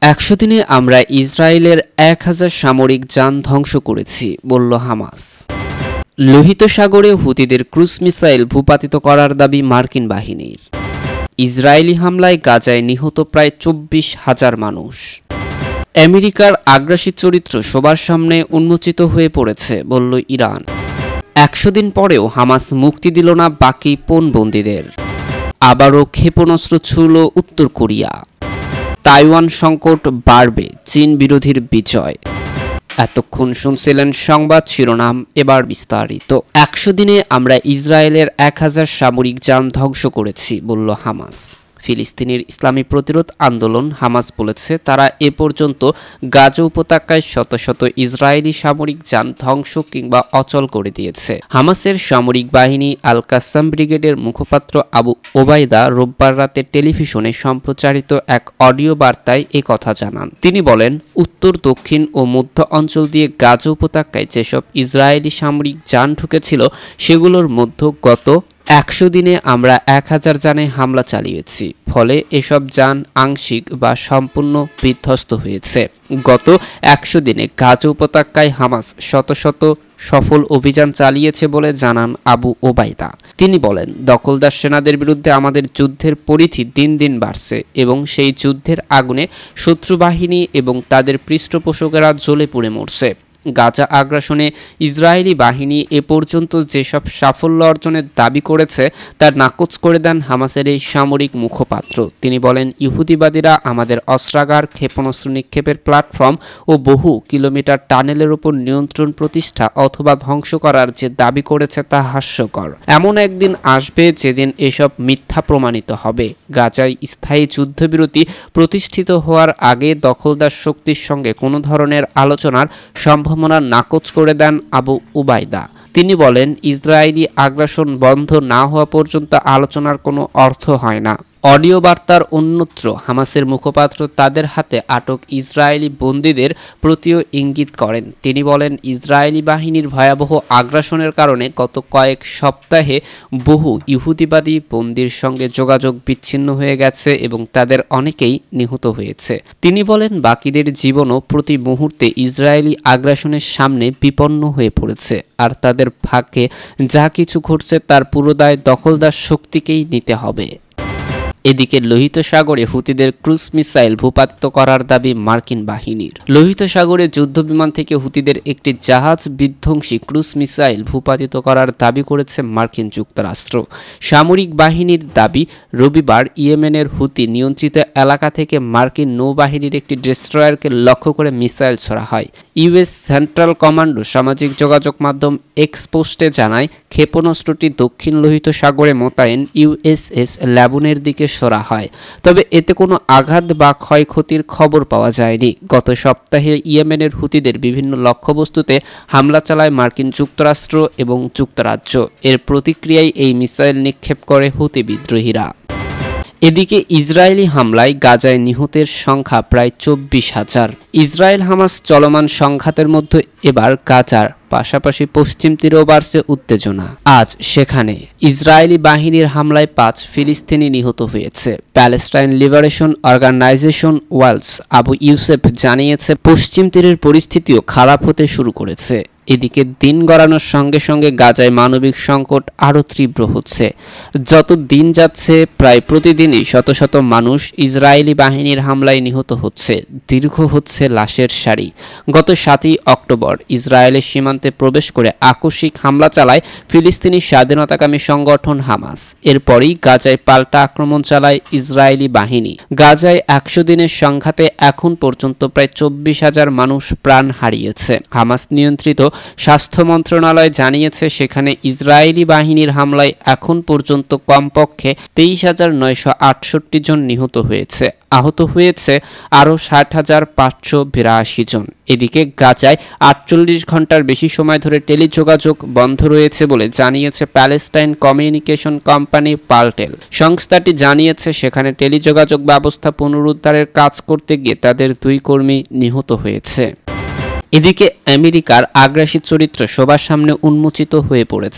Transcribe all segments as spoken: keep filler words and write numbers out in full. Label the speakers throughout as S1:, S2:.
S1: একশো দিনে আমরা ইসরায়েলের এক হাজার সামরিক যান ধ্বংস করেছি, বলল হামাস। লোহিত সাগরে হুতিদের ক্রুজ মিসাইল ভূপাতিত করার দাবি মার্কিন বাহিনীর। ইসরায়েলি হামলায় গাজায় নিহত প্রায় চব্বিশ হাজার মানুষ। আমেরিকার আগ্রাসী চরিত্র সবার সামনে উন্মোচিত হয়ে পড়েছে, বলল ইরান। একশো দিন পরেও হামাস মুক্তি দিল না বাকি পণবন্দীদের। আবারও ক্ষেপণাস্ত্র ছুড়ল উত্তর কোরিয়া। তাইওয়ান সংকট বাড়বে, চীন বিরোধীর বিজয়। এতক্ষণ শুনছিলেন সংবাদ শিরোনাম, এবার বিস্তারিত। একশো দিনে আমরা ইসরায়েলের এক হাজার সামরিক যান ধ্বংস করেছি, বলল হামাস। ফিলিস্তিনের ইসলামী প্রতিরোধ আন্দোলন হামাস বলেছে তারা এ পর্যন্ত গাজা উপত্যকায় শত শত ইসরায়েলি সামরিক যান ধ্বংস কিংবা অচল করে দিয়েছে। হামাসের সামরিক বাহিনী আল কাসাম ব্রিগেডের মুখপাত্র আবু ওবায়দা রোববার রাতে টেলিভিশনে সম্প্রচারিত এক অডিও বার্তায় এ কথা জানান। তিনি বলেন, উত্তর, দক্ষিণ ও মধ্য অঞ্চল দিয়ে গাজা উপত্যকায় যেসব ইসরায়েলি সামরিক যান ঢুকেছিল সেগুলোর মধ্যে গত একশো দিনে আমরা এক হাজার যানে হামলা চালিয়েছি। ফলে এসব যান আংশিক বা সম্পূর্ণ বিধ্বস্ত হয়েছে। গত একশো দিনে গাজা উপত্যকায় হামাস শত শত সফল অভিযান চালিয়েছে বলে জানান আবু ওবায়দা। তিনি বলেন, দখলদার সেনাদের বিরুদ্ধে আমাদের যুদ্ধের পরিধি দিন দিন বাড়ছে এবং সেই যুদ্ধের আগুনে শত্রু বাহিনী এবং তাদের পৃষ্ঠপোষকেরা জ্বলে পুড়ে মরছে। গাজা আগ্রাসনে ইসরায়েলি বাহিনী এ পর্যন্ত যেসব সাফল্য অর্জনের দাবি করেছে তার নাকচ করে দেন হামাসের এই সামরিক মুখপাত্র। তিনি বলেন, ইহুদিবাদীরা আমাদের অস্ত্রাগার, ক্ষেপণাস্ত্র নিক্ষেপের প্ল্যাটফর্ম ও বহু কিলোমিটার টানেলের উপর নিয়ন্ত্রণ প্রতিষ্ঠা অথবা ধ্বংস করার যে দাবি করেছে তা হাস্যকর। এমন একদিন আসবে যেদিন এসব মিথ্যা প্রমাণিত হবে। গাজায় স্থায়ী যুদ্ধবিরতি প্রতিষ্ঠিত হওয়ার আগে দখলদার শক্তির সঙ্গে কোনো ধরনের আলোচনার সম্ভব নাকচ করে দেন আবু উবায়দা। তিনি বলেন, ইসরায়েলি আগ্রাসন বন্ধ না হওয়া পর্যন্ত আলোচনার কোনো অর্থ হয় না। অডিও বার্তার অন্যত্র হামাসের মুখপাত্র তাদের হাতে আটক ইসরায়েলি বন্দীদের প্রতিও ইঙ্গিত করেন। তিনি বলেন, ইসরায়েলি বাহিনীর ভয়াবহ আগ্রাসনের কারণে গত কয়েক সপ্তাহে বহু ইহুদিবাদী বন্দীর সঙ্গে যোগাযোগ বিচ্ছিন্ন হয়ে গেছে এবং তাদের অনেকেই নিহত হয়েছে। তিনি বলেন, বাকিদের জীবনও প্রতি মুহূর্তে ইসরায়েলি আগ্রাসনের সামনে বিপন্ন হয়ে পড়েছে, আর তাদের ভাগ্যে যা কিছু ঘটছে তার পুরো দায় দখলদার শক্তিকেই নিতে হবে। এদিকে লোহিত সাগরে হুতিদের ক্রুজ মিসাইল ভূপাতিত করার দাবি মার্কিন বাহিনীর। লোহিত সাগরে যুদ্ধবিমান থেকে হুতিদের একটি জাহাজ বিধ্বংসী ক্রুজ মিসাইল ভূপাতিত করার দাবি করেছে মার্কিন যুক্তরাষ্ট্র। সামরিক বাহিনীর দাবি, রবিবার ইয়েমেনের হুতি নিয়ন্ত্রিত এলাকা থেকে মার্কিন নৌবাহিনীর একটি ডেস্ট্রয়ারকে লক্ষ্য করে মিসাইল ছোড়া হয়। ইউএস সেন্ট্রাল কমান্ডো সামাজিক যোগাযোগ মাধ্যম এক্স পোস্টে জানায়, ক্ষেপণাস্ত্রটি দক্ষিণ লোহিত সাগরে মোতায়েন ইউএসএস ল্যাবনের দিকে সরা হয়, তবে এতে কোনো আঘাত বা ক্ষয়ক্ষতির খবর পাওয়া যায়নি। গত সপ্তাহে ইয়েমেনের হুতিদের বিভিন্ন লক্ষ্যবস্তুতে হামলা চালায় মার্কিন যুক্তরাষ্ট্র এবং যুক্তরাজ্য। এর প্রতিক্রিয়ায় এই মিসাইল নিক্ষেপ করে হুতি বিদ্রোহীরা। এদিকে ইসরায়েলি হামলায় গাজায় নিহতের সংখ্যা প্রায় চব্বিশ হাজার। ইসরায়েল হামাস চলমান সংঘাতের মধ্যে এবার গাজার পাশাপাশি পশ্চিম তীরেও বাড়ছে উত্তেজনা। আজ সেখানে ইসরায়েলি বাহিনীর হামলায় পাঁচ ফিলিস্তিনি নিহত হয়েছে। প্যালেস্টাইন লিবারেশন অর্গানাইজেশন ওয়ালস আবু ইউসেফ জানিয়েছে, পশ্চিম তীরের পরিস্থিতিও খারাপ হতে শুরু করেছে। এদিকে দিন গড়ানোর সঙ্গে সঙ্গে গাজায় মানবিক সংকট আরও তীব্র হচ্ছে। যত দিন যাচ্ছে প্রায় প্রতিদিনই শত শত মানুষ ইসরায়েলি বাহিনীর হামলায় নিহত হচ্ছে। দীর্ঘ হচ্ছে লাশের সারি। গত সাতই অক্টোবর ইসরায়েলের সীমান্তে প্রবেশ করে আকস্মিক হামলা চালায় ফিলিস্তিনি স্বাধীনতাকামী সংগঠন হামাস। এরপরই গাজায় পাল্টা আক্রমণ চালায় ইসরায়েলি বাহিনী। গাজায় একশো দিনের সংঘাতে এখন পর্যন্ত প্রায় চব্বিশ হাজার মানুষ প্রাণ হারিয়েছে। হামাস নিয়ন্ত্রিত স্বাস্থ্য মন্ত্রণালয় জানিয়েছে, সেখানে ইসরায়েলি বাহিনীর হামলায় এখন পর্যন্ত কমপক্ষে তেইশ হাজার নয়শো আটষট্টি জন নিহত হয়েছে। আহত হয়েছে আরও ষাট হাজার পাঁচশো বিরাশি জন। এদিকে গাজায় আটচল্লিশ ঘন্টার বেশি সময় ধরে টেলিযোগাযোগ বন্ধ রয়েছে বলে জানিয়েছে প্যালেস্টাইন কমিউনিকেশন কোম্পানি পালটেল। সংস্থাটি জানিয়েছে, সেখানে টেলিযোগাযোগ ব্যবস্থা পুনরুদ্ধারের কাজ করতে গিয়ে তাদের দুই কর্মী নিহত হয়েছে। এদিকে আমেরিকার আগ্রাসী চরিত্র সবার সামনে উন্মোচিত হয়ে পড়েছে।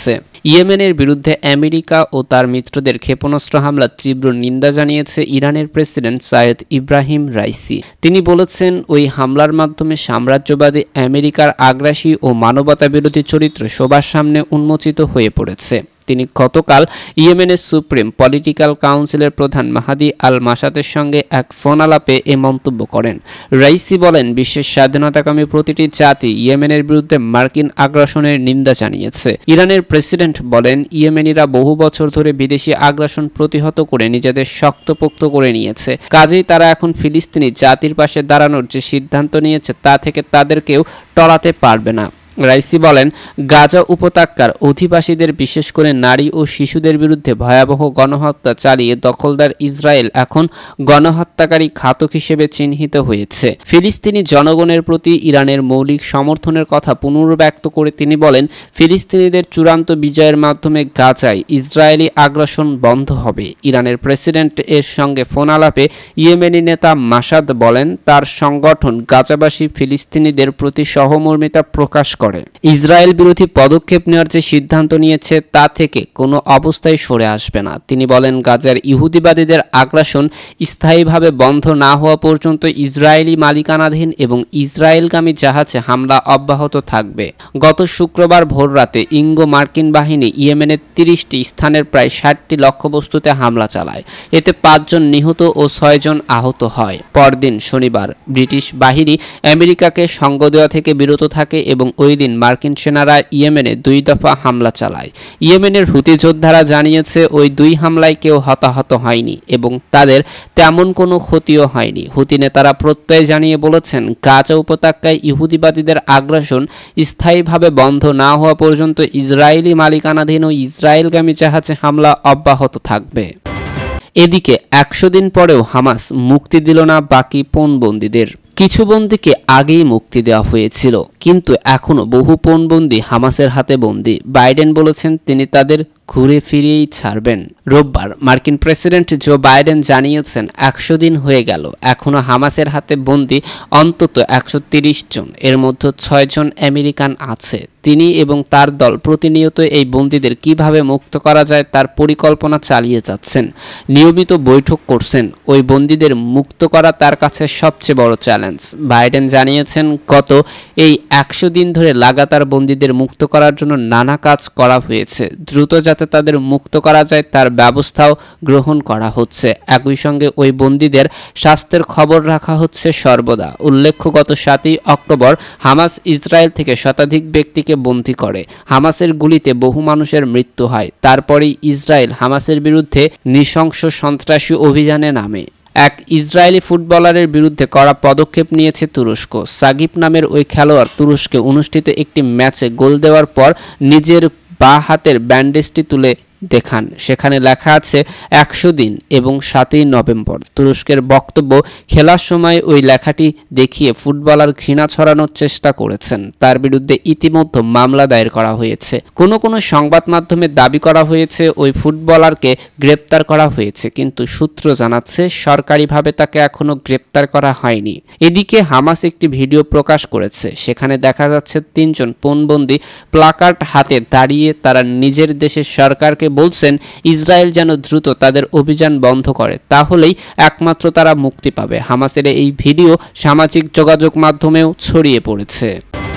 S1: ইয়েমেনের বিরুদ্ধে আমেরিকা ও তার মিত্রদের ক্ষেপণাস্ত্র হামলার তীব্র নিন্দা জানিয়েছে ইরানের প্রেসিডেন্ট সাইয়েদ ইব্রাহিম রাইসি। তিনি বলেছেন, ওই হামলার মাধ্যমে সাম্রাজ্যবাদী আমেরিকার আগ্রাসী ও মানবতাবিরোধী চরিত্র সবার সামনে উন্মোচিত হয়ে পড়েছে। তিনি গতকাল ইয়েমেনের সুপ্রিম পলিটিক্যাল কাউন্সিলের প্রধান মাহাদি আল মাসাতের সঙ্গে এক ফোন আলাপে এ মন্তব্য করেন। রাইসি বলেন, বিশ্বের স্বাধীনতাকামী প্রতিটি জাতি ইয়েমেনের বিরুদ্ধে মার্কিন আগ্রাসনের নিন্দা জানিয়েছে। ইরানের প্রেসিডেন্ট বলেন, ইয়েমেনিরা বহু বছর ধরে বিদেশি আগ্রাসন প্রতিহত করে নিজেদের শক্তপোক্ত করে নিয়েছে। কাজেই তারা এখন ফিলিস্তিনি জাতির পাশে দাঁড়ানোর যে সিদ্ধান্ত নিয়েছে তা থেকে তাদেরকেও টলাতে পারবে না। রাইসি বলেন, গাজা উপত্যকার অধিবাসীদের বিশেষ করে নারী ও শিশুদের বিরুদ্ধে ভয়াবহ গণহত্যা চালিয়ে দখলদার ইসরায়েল এখন গণহত্যাকারী ঘাতক হিসেবে চিহ্নিত হয়েছে। ফিলিস্তিনি জনগণের প্রতি ইরানের মৌলিক সমর্থনের কথা পুনর্ব্যক্ত করে তিনি বলেন, ফিলিস্তিনিদের চূড়ান্ত বিজয়ের মাধ্যমে গাজায় ইসরায়েলি আগ্রাসন বন্ধ হবে। ইরানের প্রেসিডেন্ট এর সঙ্গে ফোন আলাপে ইয়েমেনি নেতা মাসাদ বলেন, তার সংগঠন গাজাবাসী ফিলিস্তিনিদের প্রতি সহমর্মিতা প্রকাশ করে ইসরায়েল বিরোধী পদক্ষেপ নেওয়ার যে সিদ্ধান্ত নিয়েছে তা থেকে কোনো অবস্থায় সরে আসবে না। তিনি বলেন, গাজার ইহুদিবাদীদের আগ্রাসন স্থায়ীভাবে বন্ধ না হওয়া পর্যন্ত ইসরায়েলি মালিকানাধীন এবং ইসরায়েলগামী জাহাজে হামলা অব্যাহত থাকবে। গত শুক্রবার ভোররাতে ইঙ্গো মার্কিন বাহিনী ইয়েমেনের তিরিশটি স্থানের প্রায় ষাটটি লক্ষ্যবস্তুতে হামলা চালায়। এতে পাঁচজন নিহত ও ছয়জন আহত হয়। পরদিন শনিবার ব্রিটিশ বাহিনী আমেরিকাকে সঙ্গ দেওয়া থেকে বিরত থাকে এবং ওই দিন মার্কিন সেনারা ইয়েমেনে দুই দফা হামলা চালায়। ইয়েমেনের হুতি যোদ্ধারা জানিয়েছে, ওই দুই হামলায় কেউ হতাহত হয়নি এবং তাদের তেমন কোনো ক্ষতিও হয়নি। হুতি নেতারা প্রত্যয় জানিয়ে বলেছেন, গাজা উপত্যকায় ইহুদিবাদীদের আগ্রাসন স্থায়ীভাবে বন্ধ না হওয়া পর্যন্ত ইসরায়েলি মালিকানাধীন ও ইসরায়েলগামী জাহাজে হামলা অব্যাহত থাকবে। এদিকে একশো দিন পরেও হামাস মুক্তি দিল না বাকি পণবন্দীদের। কিছু বন্দীকে আগেই মুক্তি দেওয়া হয়েছিল, কিন্তু এখনো বহু পণবন্দী হামাসের হাতে বন্দী। বাইডেন বলেছেন তিনি তাদের ঘুরে ফিরিয়েই ছাড়বেন। রোববার মার্কিন প্রেসিডেন্ট জো বাইডেন জানিয়েছেন, একশো দিন হয়ে গেল, এখনো হামাসের হাতে বন্দী অন্তত একশো তিরিশ জন, এর মধ্যে ছয় জন আমেরিকান আছে। তিনি এবং তার দল প্রতিনিয়ত এই বন্দীদের কিভাবে মুক্ত করা যায় তার পরিকল্পনা চালিয়ে যাচ্ছেন। নিয়মিত বৈঠক করছেন। ওই বন্দীদের মুক্ত করা তার কাছে সবচেয়ে বড় চ্যালেঞ্জ। বাইডেন জানিয়েছেন, গত এই একশো দিন ধরে লাগাতার বন্দীদের মুক্ত করার জন্য নানা কাজ করা হয়েছে। দ্রুত যাতে তাদের মুক্ত করা যায় তার ব্যবস্থাও গ্রহণ করা হচ্ছে। একই সঙ্গে ওই বন্দীদের স্বাস্থ্যের খবর রাখা হচ্ছে সর্বদা। উল্লেখ্য, গত সাতই অক্টোবর হামাস ইসরায়েল থেকে শতাধিক ব্যক্তিকে বন্দী করে। হামাসের গুলিতে বহু মানুষের মৃত্যু হয়। তারপরেই ইসরায়েল হামাসের বিরুদ্ধে নৃশংস সন্ত্রাসী অভিযানে নামে। এক ইসরায়েলি ফুটবলারের বিরুদ্ধে কড়া পদক্ষেপ নিয়েছে তুরস্ক। সাগিব নামের ওই খেলোয়াড় তুরস্কে অনুষ্ঠিত একটি ম্যাচে গোল দেওয়ার পর নিজের বাঁ হাতের ব্যান্ডেজটি তুলে দেখান। সেখানে লেখা আছে একশো দিন এবং সাতই নভেম্বর। তুরস্কের বক্তব্য, খেলার সময় ওই লেখাটি দেখিয়ে ফুটবলার ঘৃণা ছড়ানোর চেষ্টা করেছেন। তার বিরুদ্ধে ইতিমধ্যে মামলা দায়ের করা হয়েছে। কোনো কোনো সংবাদ মাধ্যমে দাবি করা হয়েছে ওই ফুটবলারকে গ্রেপ্তার করা হয়েছে, কিন্তু সূত্র জানাচ্ছে সরকারিভাবে তাকে এখনো গ্রেপ্তার করা হয়নি। এদিকে হামাস একটি ভিডিও প্রকাশ করেছে। সেখানে দেখা যাচ্ছে তিনজন পণবন্দী প্লাকার্ড হাতে দাঁড়িয়ে তারা নিজের দেশের সরকারকে বলছেন ইসরায়েল যেন দ্রুত তাদের অভিযান বন্ধ করে, তাহলেই একমাত্র তারা মুক্তি পাবে। হামাসের এই ভিডিও সামাজিক যোগাযোগ মাধ্যমেও ছড়িয়ে পড়েছে।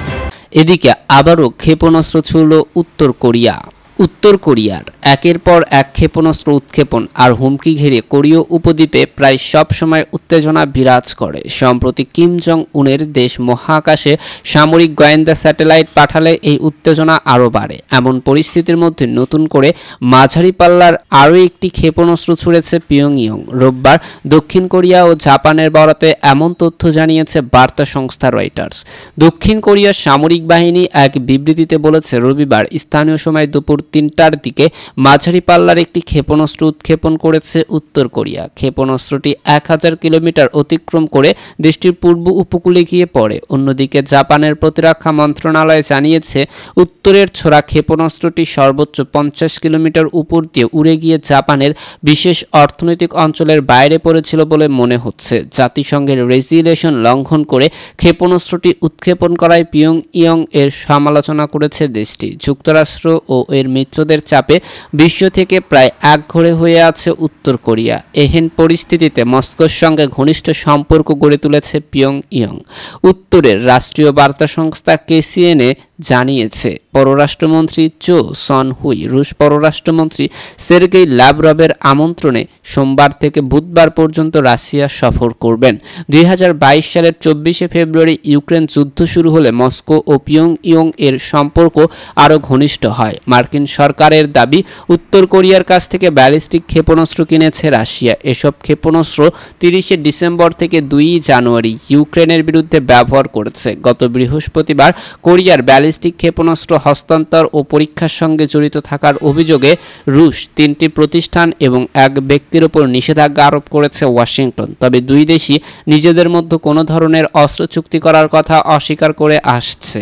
S1: এদিকে আবারও ক্ষেপণাস্ত্র ছুড়ল উত্তর কোরিয়া। উত্তর কোরিয়ার একের পর এক ক্ষেপণাস্ত্র উৎক্ষেপণ আর হুমকি ঘিরে কোরীয় উপদ্বীপে প্রায় সব সময় উত্তেজনা বিরাজ করে। সম্প্রতি কিম জং উনের দেশ মহাকাশে সামরিক গোয়েন্দা স্যাটেলাইট পাঠালে এই উত্তেজনা আরও বাড়ে। এমন পরিস্থিতির মধ্যে নতুন করে মাঝারি পাল্লার আরও একটি ক্ষেপণাস্ত্র ছুড়েছে পিয়ংইয়ং। রোববার দক্ষিণ কোরিয়া ও জাপানের বরাতে এমন তথ্য জানিয়েছে বার্তা সংস্থা রয়টার্স। দক্ষিণ কোরিয়ার সামরিক বাহিনী এক বিবৃতিতে বলেছে, রবিবার স্থানীয় সময় দুপুর তিনটার দিকে মাঝারি পাল্লার একটি ক্ষেপণাস্ত্র উৎক্ষেপণ করেছে উত্তর কোরিয়া। ক্ষেপণাস্ত্রটি এক হাজার কিলোমিটার অতিক্রম করে দেশটির পূর্ব উপকূলে গিয়ে পড়ে। অন্যদিকে জাপানের প্রতিরক্ষা মন্ত্রণালয় জানিয়েছে, উত্তরের ছোড়া ক্ষেপণাস্ত্রটি সর্বোচ্চ পঞ্চাশ কিলোমিটার উপর দিয়ে উড়ে গিয়ে জাপানের বিশেষ অর্থনৈতিক অঞ্চলের বাইরে পড়েছিল বলে মনে হচ্ছে। জাতিসংঘের রেজুলেশন লঙ্ঘন করে ক্ষেপণাস্ত্রটি উৎক্ষেপণ করায় পিয়ংইয়ং এর সমালোচনা করেছে দেশটি। যুক্তরাষ্ট্র ও এর মিত্রদের চাপে বিশ্ব থেকে প্রায় একঘরে হয়ে আছে উত্তর কোরিয়া। এহেন পরিস্থিতিতে মস্কোর সঙ্গে ঘনিষ্ঠ সম্পর্ক গড়ে তুলেছে পিয়ংইয়ং। উত্তরের রাষ্ট্রীয় বার্তা সংস্থা কেসিএনএ জানিয়েছে, পররাষ্ট্রমন্ত্রী চো সন হুই রুশ পররাষ্ট্রমন্ত্রী সের্গেই ল্যাভরভের আমন্ত্রণে সোমবার থেকে বুধবার পর্যন্ত রাশিয়া সফর করবেন। দুই হাজার বাইশ সালের চব্বিশে ফেব্রুয়ারি ইউক্রেন যুদ্ধ শুরু হলে মস্কো ও পিয়ংইয়ং এর সম্পর্ক আরও ঘনিষ্ঠ হয়। মার্কিন সরকারের দাবি, উত্তর কোরিয়ার কাছ থেকে ব্যালিস্টিক ক্ষেপণাস্ত্র কিনেছে রাশিয়া। এসব ক্ষেপণাস্ত্র তিরিশে ডিসেম্বর থেকে দুই জানুয়ারি ইউক্রেনের বিরুদ্ধে ব্যবহার করেছে। গত বৃহস্পতিবার কোরিয়ার ব্যালিস্টিক ক্ষেপণাস্ত্র হস্তান্তর ও পরীক্ষার সঙ্গে জড়িত থাকার অভিযোগে রুশ তিনটি প্রতিষ্ঠান এবং এক ব্যক্তির উপর নিষেধাজ্ঞা আরোপ করেছে ওয়াশিংটন। তবে দুই দেশই নিজেদের মধ্যে কোনো ধরনের অস্ত্র চুক্তি করার কথা অস্বীকার করে আসছে।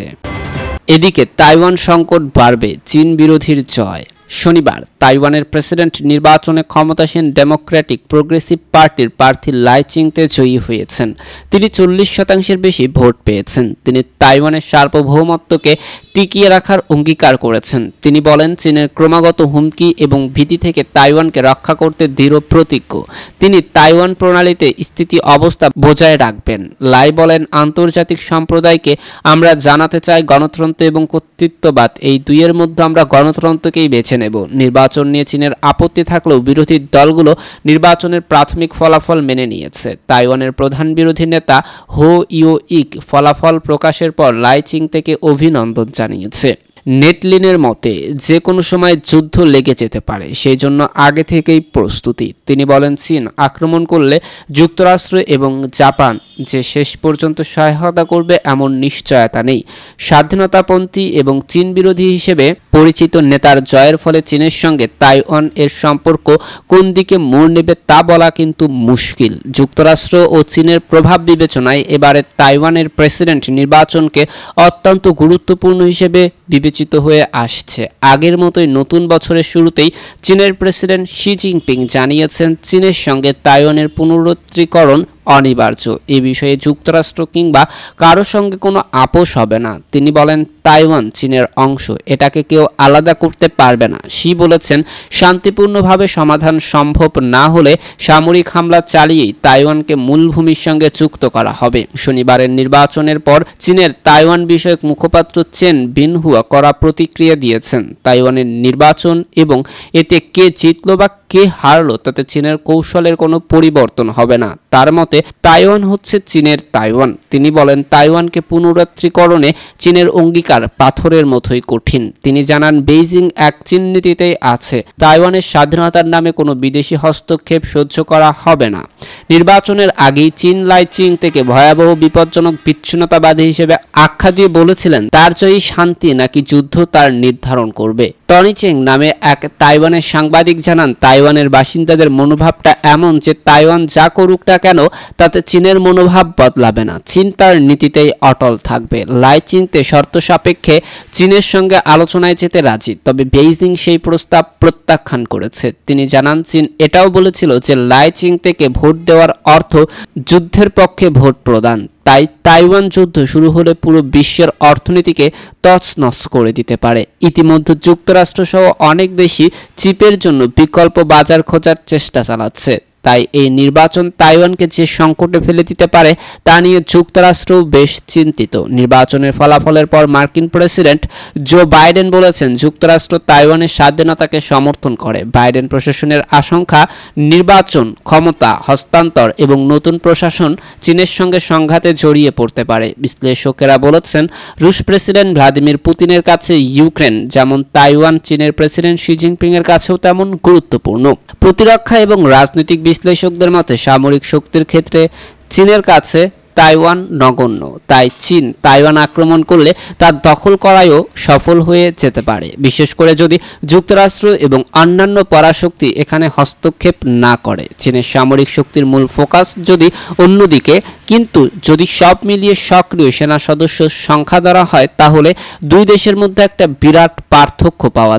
S1: এদিকে তাইওয়ান সংকট বাড়বে, চীন বিরোধীর জয়। শনিবার তাইওয়ানের প্রেসিডেন্ট নির্বাচনে ক্ষমতাসীন ডেমোক্রেটিক প্রোগ্রেসিভ পার্টির প্রার্থী লাই চিংতে জয়ী হয়েছেন। তিনি চল্লিশ শতাংশের বেশি ভোট পেয়েছেন। তিনি তাইওয়ানের সার্বভৌমত্বকে টিকিয়ে রাখার অঙ্গীকার করেছেন। তিনি বলেন, চীনের ক্রমাগত হুমকি এবং ভীতি থেকে তাইওয়ানকে রক্ষা করতে দৃঢ় প্রতিজ্ঞ। তিনি তাইওয়ান প্রণালীতে স্থিতি অবস্থা বজায় রাখবেন। লাই বলেন, আন্তর্জাতিক সম্প্রদায়কে আমরা জানাতে চাই, গণতন্ত্র এবং কর্তৃত্ববাদ এই দুইয়ের মধ্যে আমরা গণতন্ত্রকেই বেছে নেব। নির্বাচন নিয়ে চীনের আপত্তি থাকলেও বিরোধী দলগুলো নির্বাচনের প্রাথমিক ফলাফল মেনে নিয়েছে। তাইওয়ানের প্রধান বিরোধী নেতা হো ইও ইক ফলাফল প্রকাশের পর লাই চিং থেকে অভিনন্দন জানিয়েছে। নেটলিনের মতে, যে কোনো সময় যুদ্ধ লেগে যেতে পারে, সেই জন্য আগে থেকেই প্রস্তুতি। তিনি বলেন, চীন আক্রমণ করলে যুক্তরাষ্ট্র এবং জাপান যে শেষ পর্যন্ত সহায়তা করবে এমন নিশ্চয়তা নেই। স্বাধীনতাপন্থী এবং চীন বিরোধী হিসেবে পরিচিত নেতার জয়ের ফলে চীনের সঙ্গে তাইওয়ান এর সম্পর্ক কোন দিকে মোড় নেবে তা বলা কিন্তু মুশকিল। যুক্তরাষ্ট্র ও চীনের প্রভাব বিবেচনায় এবারে তাইওয়ানের প্রেসিডেন্ট নির্বাচনকে অত্যন্ত গুরুত্বপূর্ণ হিসেবে বিবেচিত হয়ে আসছে। আগের মতোই নতুন বছরের শুরুতেই চীনের প্রেসিডেন্ট শি জিনপিং জানিয়েছেন, চীনের সঙ্গে তাইওয়ানের পুনরুদ্ধারীকরণ অনিবার্য। এ বিষয়ে যুক্তরাষ্ট্র কিংবা কারো সঙ্গে কোনো আপোষ হবে না। তিনি বলেন, তাইওয়ান চীনের অংশ, এটাকে কেউ আলাদা করতে পারবে না। শি বলেছেন, শান্তিপূর্ণভাবে সমাধান সম্ভব না হলে সামরিক হামলা চালিয়েই তাইওয়ানকে মূলভূমির সঙ্গে যুক্ত করা হবে। শনিবারের নির্বাচনের পর চীনের তাইওয়ান বিষয়ক মুখপাত্র চেন বিনহুয়া কড়া প্রতিক্রিয়া দিয়েছেন। তাইওয়ানের নির্বাচন এবং এতে কে জিতল বা কে হারলো তাতে চীনের কৌশলের কোনো পরিবর্তন হবে না। তার মতে, তাইওয়ান হচ্ছে চীনের তাইওয়ান। তিনি বলেন, তাইওয়ানকে পুনরুদ্ধারীকরণে চীনের অঙ্গীকার পাথরের মতোই কঠিন। তিনি জানান, বেইজিং এক চীন নীতিতেই আছে। তাইওয়ানের স্বাধীনতার নামে কোনো বিদেশি হস্তক্ষেপ সহ্য করা হবে না। নির্বাচনের আগেই চীন লাই চিং থেকে ভয়াবহ বিপজ্জনক বিচ্ছিন্নতাবাদী হিসেবে আখ্যা দিয়ে বলেছিলেন, তার জয়ী শান্তি নাকি যুদ্ধ তার নির্ধারণ করবে। টনি চেং নামে এক তাইওয়ানের সাংবাদিক জানান, তাইওয়ানের বাসিন্দাদের মনোভাবটা এমন যে তাইওয়ান যা করুক না কেন তাতে চীনের মনোভাব বদলাবে না। চীন তার নীতিতেই অটল থাকবে। লাই চিংতে শর্ত সাপেক্ষে চীনের সঙ্গে আলোচনায় যেতে রাজি, তবে বেইজিং সেই প্রস্তাব প্রত্যাখ্যান করেছে। তিনি জানান, চীন এটাও বলেছিল যে লাই চিং থেকে ভোট দেওয়ার অর্থ যুদ্ধের পক্ষে ভোট প্রদান। তাই তাইওয়ান যুদ্ধ শুরু হলে পুরো বিশ্বের অর্থনীতিকে তছনছ করে দিতে পারে। ইতিমধ্যে যুক্তরাষ্ট্র সহ অনেক দেশই চিপের জন্য বিকল্প বাজার খোঁজার চেষ্টা চালাচ্ছে। তাই এই নির্বাচন তাইওয়ানকে যে সংকটে ফেলে দিতে পারে তা নিয়ে যুক্তরাষ্ট্রও বেশ চিন্তিত। নির্বাচনের ফলাফলের পর মার্কিন প্রেসিডেন্ট জো বাইডেন বলেছেন, যুক্তরাষ্ট্র তাইওয়ানের স্বাধীনতাকে সমর্থন করে। বাইডেন প্রশাসনের আশঙ্কা, নির্বাচন, ক্ষমতা হস্তান্তর এবং নতুন প্রশাসন চীনের সঙ্গে সংঘাতে জড়িয়ে পড়তে পারে। বিশ্লেষকেরা বলেছেন, রুশ প্রেসিডেন্ট ভ্লাদিমির পুতিনের কাছে ইউক্রেন যেমন তাইওয়ান চীনের প্রেসিডেন্ট শি জিনপিং এর কাছেও তেমন গুরুত্বপূর্ণ। প্রতিরক্ষা এবং রাজনৈতিক বিশ্লেষকদের মতে, সামরিক শক্তির ক্ষেত্রে চীনের কাছে তাইওয়ান নগণ্য। তাই চীন তাইওয়ান আক্রমণ করলে তার দখল করায়ও সফল হয়ে যেতে পারে, বিশেষ করে যদি যুক্তরাষ্ট্র এবং অন্যান্য পরাশক্তি এখানে হস্তক্ষেপ না করে। চীনের সামরিক শক্তির মূল ফোকাস যদি অন্যদিকে, কিন্তু যদি সব মিলিয়ে সক্রিয় সেনা সদস্য সংখ্যা ধরা হয় তাহলে দুই দেশের মধ্যে একটা বিরাট পার্থক্য পাওয়া যায়।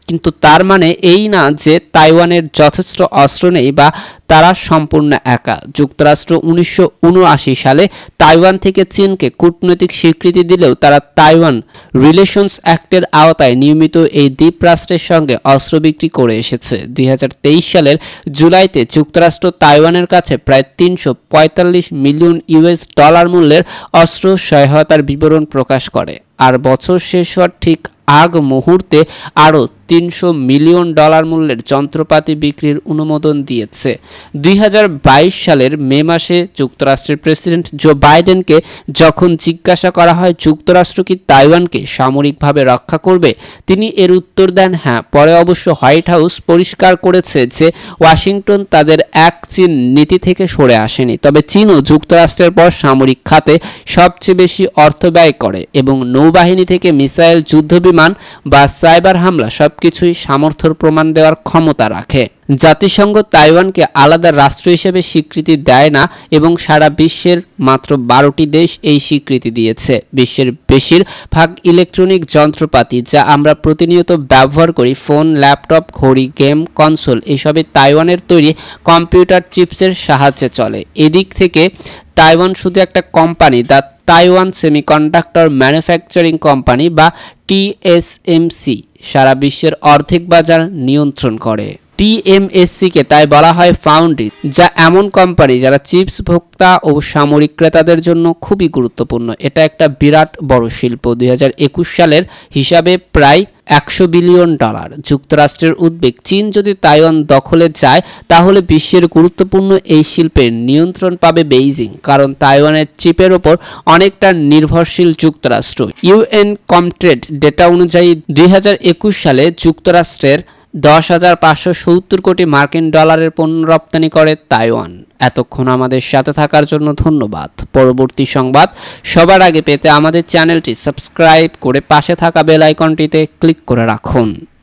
S1: কিন্তু তার মানে এই না যে তাইওয়ানের যথেষ্ট অস্ত্র নেই বা তারা সম্পূর্ণ একা। যুক্তরাষ্ট্র উনিশশো উনআশি সালে তাইওয়ান থেকে চীনকে কূটনৈতিক স্বীকৃতি দিলেও তারা তাইওয়ান রিলেশনস অ্যাক্টের আওতায় নিয়মিত এই দ্বীপরাষ্ট্রের সঙ্গে অস্ত্র বিক্রি করে এসেছে। দুই হাজার তেইশ সালের জুলাইতে যুক্তরাষ্ট্র তাইওয়ানের কাছে প্রায় তিনশো পঁয়তাল্লিশ মিলিয়ন ইউএস ডলার মূল্যের অস্ত্র সহায়তার বিবরণ প্রকাশ করে। আর বছর শেষ হওয়ার ঠিক আগ মুহূর্তে আরও তিনশো মিলিয়ন ডলার মূল্যের যন্ত্রপাতি বিক্রির অনুমোদন দিয়েছে। দুই হাজার বাইশ সালের মে মাসে যুক্তরাষ্ট্রের প্রেসিডেন্ট জো বাইডেনকে যখন জিজ্ঞাসা করা হয় যুক্তরাষ্ট্র কি তাইওয়ানকে সামরিকভাবে রক্ষা করবে, তিনি এর উত্তর দেন হ্যাঁ। পরে অবশ্য হোয়াইট হাউস পরিষ্কার করেছে যে ওয়াশিংটন তাদের এক চীন নীতি থেকে সরে আসেনি, তবে চীনও যুক্তরাষ্ট্রের পর সামরিক খাতে সবচেয়ে বেশি অর্থ ব্যয় করে এবং নৌবাহিনী থেকে মিসাইল, যুদ্ধবিমান বা সাইবার হামলা সবকিছুই সামর্থ্যের প্রমাণ দেওয়ার ক্ষমতা রাখে। জাতিসংঘ তাইওয়ানকে আলাদা রাষ্ট্র হিসেবে স্বীকৃতি দেয় না এবং সারা বিশ্বের মাত্র বারোটি দেশ এই স্বীকৃতি দিয়েছে। বিশ্বের বেশিরভাগ ইলেকট্রনিক যন্ত্রপাতি যা আমরা প্রতিনিয়ত ব্যবহার করি, ফোন, ল্যাপটপ, ঘড়ি, গেম কনসোল, এসবে তাইওয়ানের তৈরি কম্পিউটার চিপসের সাহায্যে চলে। এদিক থেকে তাইওয়ান শুধু একটা company, the Taiwan Semiconductor Manufacturing Company বা টিএসএমসি সারা বিশ্বের অর্ধেক বাজার নিয়ন্ত্রণ করে। টিএমএসসিকে তাই বলা হয় ফাউন্ড্রি, যা এমন কোম্পানি যারা চিপস ভোক্তা ও সামরিক ক্রেতাদের জন্য খুবই গুরুত্বপূর্ণ। এটা একটা বিরাট বড় শিল্প। দুই হাজার একুশ সালের হিসাবে প্রায় একশো বিলিয়ন ডলার। যুক্তরাষ্ট্রের উদ্বেগ, চীন যদি তাইওয়ান দখলে যায় তাহলে বিশ্বের গুরুত্বপূর্ণ এই শিল্পের নিয়ন্ত্রণ পাবে বেইজিং, কারণ তাইওয়ানের চিপের ওপর অনেকটা নির্ভরশীল যুক্তরাষ্ট্র। ইউএন কমট্রেড ডেটা অনুযায়ী দুই হাজার একুশ সালে যুক্তরাষ্ট্রের দশ হাজার পাঁচশো সত্তর কোটি মার্কিন ডলারের পণ্য রপ্তানি করে তাইওয়ান। এতক্ষণ আমাদের সাথে থাকার জন্য ধন্যবাদ। পরবর্তী সংবাদ সবার আগে পেতে আমাদের চ্যানেলটি সাবস্ক্রাইব করে পাশে থাকা বেল আইকনটিতে ক্লিক করে রাখুন।